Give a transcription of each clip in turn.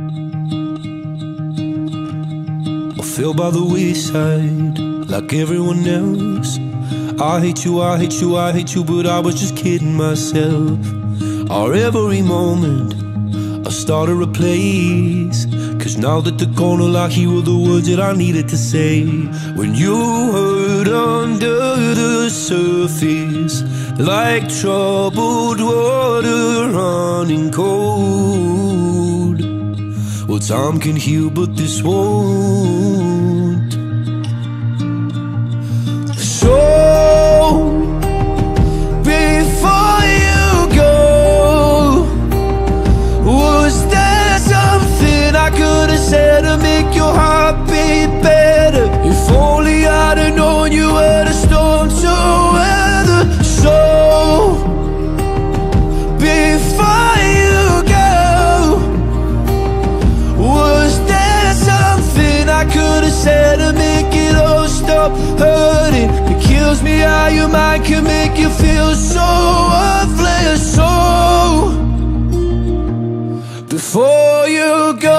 I fell by the wayside like everyone else. I hate you, I hate you, I hate you, but I was just kidding myself. Our every moment I started a place, 'cause now that they're gone, all I hear were the words that I needed to say. When you hurt under the surface, like troubled water running cold. Well, time can heal, but this won't. So before you go, was there something I could have said to make your heart beat better? If only I'd have known you were the storm to weather. So before you go, was there something I could have said to make it all stop hurting? It kills me how your mind can make you feel so worthless. So before you go,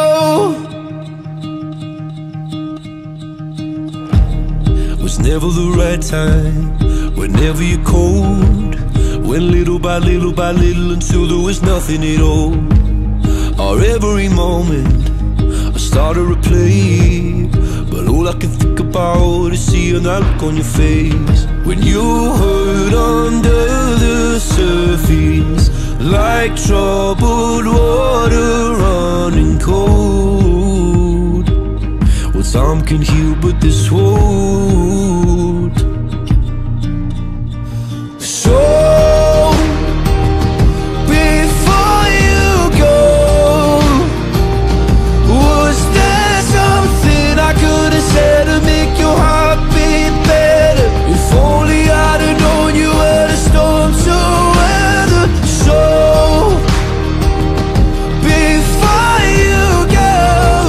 was never the right time, whenever you're cold. Went little by little by little until there was nothing at all. Our every moment I started to play, but all I can think about is seeing that look on your face. When you hurt under the surface, like troubled water running cold. Well, time can heal, but this won't. So before you go, was there something I could have said to make your heart beat better? If only I'd have known you were the storm to weather. So before you go,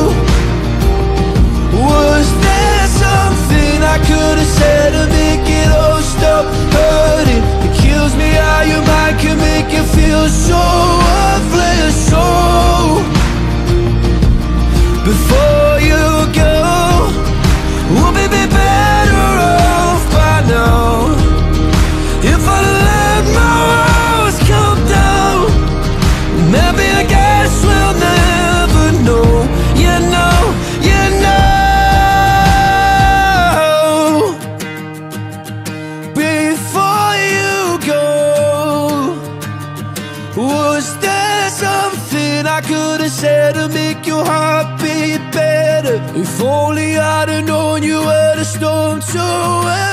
was there something I could have said to make it all stop hurting? It kills me how your mind can make you feel so worthless. So before you go, we'll be better off by now. If I let my walls come down, maybe I guess we'll never know. You know, you know. Before you go, was there something I could have said to make your heart beat better? If only I'd have known you were the storm to